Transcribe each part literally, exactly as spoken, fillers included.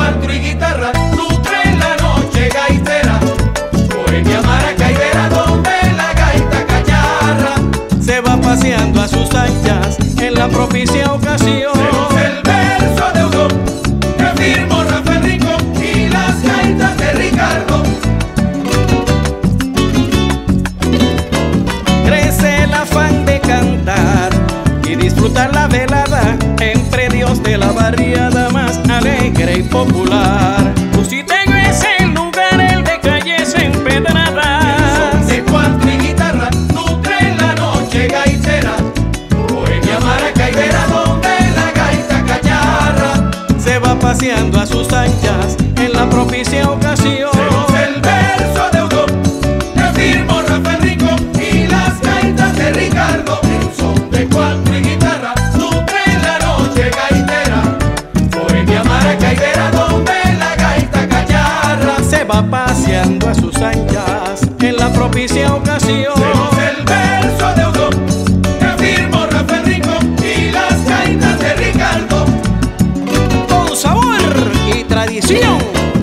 cuatro y guitarra, nutre la noche gaitera. Bohemia maracaidera donde la gaita cacharra se va paseando a sus anchas en la propicia ocasión. Tenemos el verso de Eudor que firmó Rafael Rincón y las gaitas de Ricardo. Crece el afán de cantar y disfrutar la velada en predios de la barriada más alegre y popular. Usiteño es el lugar, el de calles empedradas. De cuatro y guitarra, nutre la noche gaitera. Bohemia maracaidera donde la gaita cacharra se va paseando a sus anchas en la propicia ocasión. Tenemos el verso de Eudor que firmó Rafael Rincón y las gaitas de Ricardo. En son de cuatro y guitarra, nutre la noche gaitera. Bohemia maracaidera donde la gaita cacharra Se va paseando a sus anchas en la propicia ocasión. Tenemos el verso de Eudor que firmó Rafael Rincón y las gaitas de Ricardo. Con sabor y tradición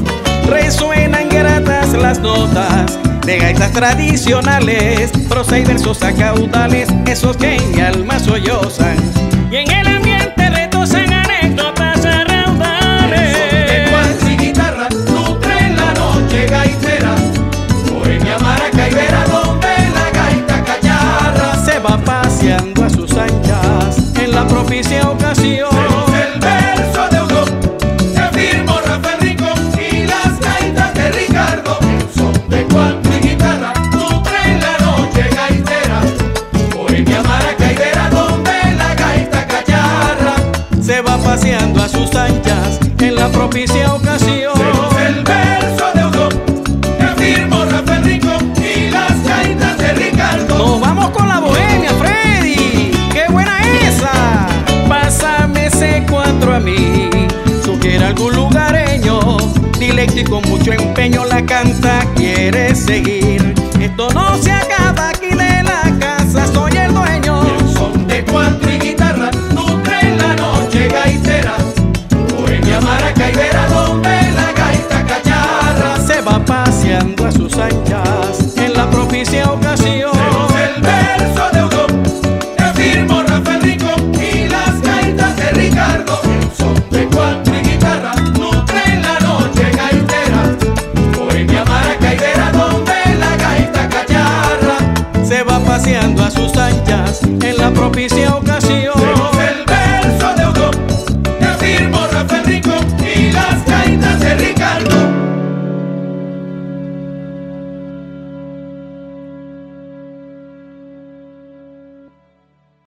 resuenan gratas las notas de gaitas tradicionales, prosa y versos a caudales, esos que en mi alma sollozan y en el ambiente retosan anécdotas a raudales. De cuatro y guitarra, nutre la noche gaitera. Bohemia maracaidera donde la gaita cacharra Se va paseando a sus anchas en la propicia ocasión. Tenemos el verso de Eudor que firmó Rafael Rincón y las gaitas de Ricardo. En son de cuatro y guitarra, nutre la noche gaitera. Bohemia maracaidera donde la gaita cacharra Se va paseando a sus anchas en la propicia ocasión. Tenemos el verso de Eudor que firmó Rafael Rincón y las gaitas de Ricardo. Nos vamos con la bohemia, Freddy. ¡Qué buena esa! Pásame ese cuatro a mí. Sugiere algún lugareño, dilecto y con mucho empeño la canta quiere seguir. Esto no se acaba aquí de la casa, soy el dueño. En son de cuatro y guitarra, nutre la noche gaitera. Bohemia maracaidera donde la gaita cacharra Se va paseando a sus anchas en la propicia ocasión. Tenemos el verso de Eudor que firmó Rafael Rincón y las gaitas de Ricardo. En son de cuatro y guitarra, nutre la noche gaitera. Bohemia maracaidera donde la gaita cacharra Se va paseando a sus anchas en la propicia ocasión. Tenemos el verso de Eudor que firmó Rafael Rincón y las gaitas de Ricardo.